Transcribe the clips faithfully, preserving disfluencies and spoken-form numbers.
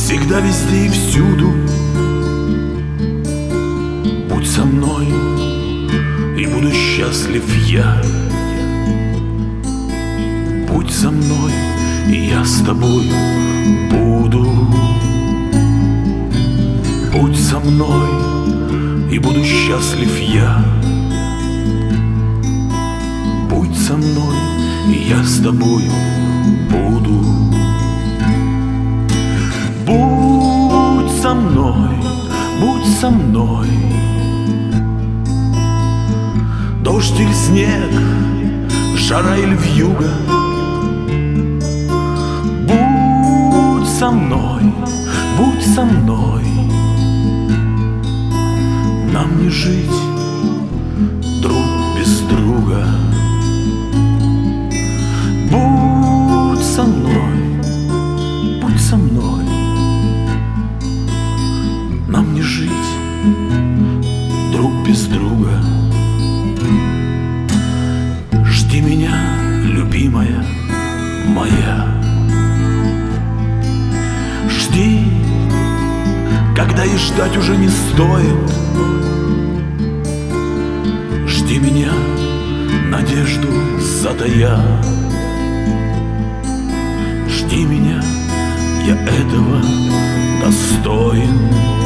всегда, везде и всюду. Будь со мной, и буду счастлив я. Будь со мной, и я с тобой буду. Будь со мной, и буду счастлив я. Будь со мной, и я с тобою буду. Будь со мной, будь со мной. Дождь или снег, жара или вьюга. Будь со мной, будь со мной. Нам не жить друг без друга. Будь со мной, будь со мной. Нам не жить друг без друга. Жди меня, любимая моя. Жди, когда и ждать уже не стоит. Жди меня, надежду затая. Жди меня, я этого достоин.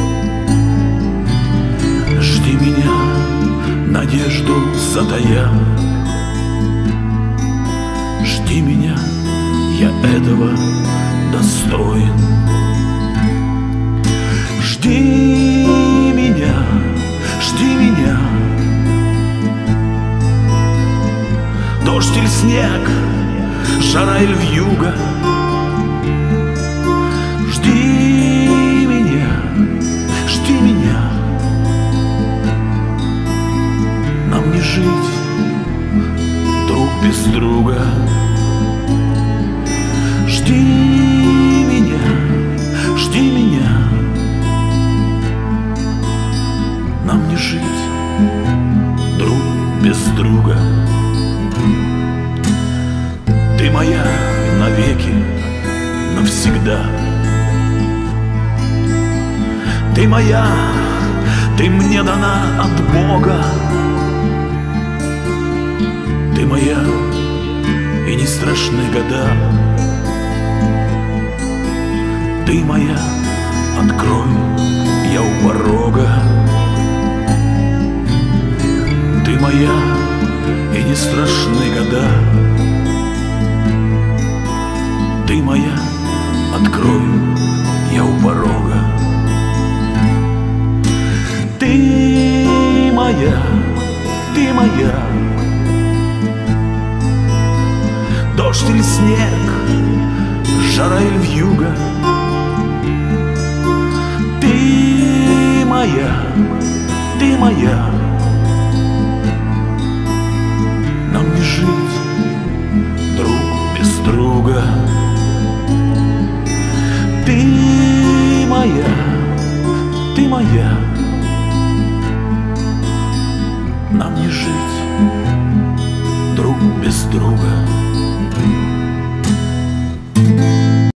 Жди меня, надежду затая. Жди меня, я этого достоин. Жди меня, жди меня. Дождь или снег, жара или вьюга. Жди меня, жди меня. Нам не жить друг без друга. Жди меня, жди меня. Нам не жить друг без друга. Ты моя навеки, навсегда. Ты моя, ты мне дана от Бога. Ты моя, и не страшны года. Ты моя, открой, я у порога. Ты моя, и не страшны года. Ты моя, открой, я у порога. Ты моя, ты моя. Дождь или снег, жара или вьюга. Ты моя, ты моя. Нам не жить друг без друга. Ты моя, ты моя. Нам не жить друг без друга.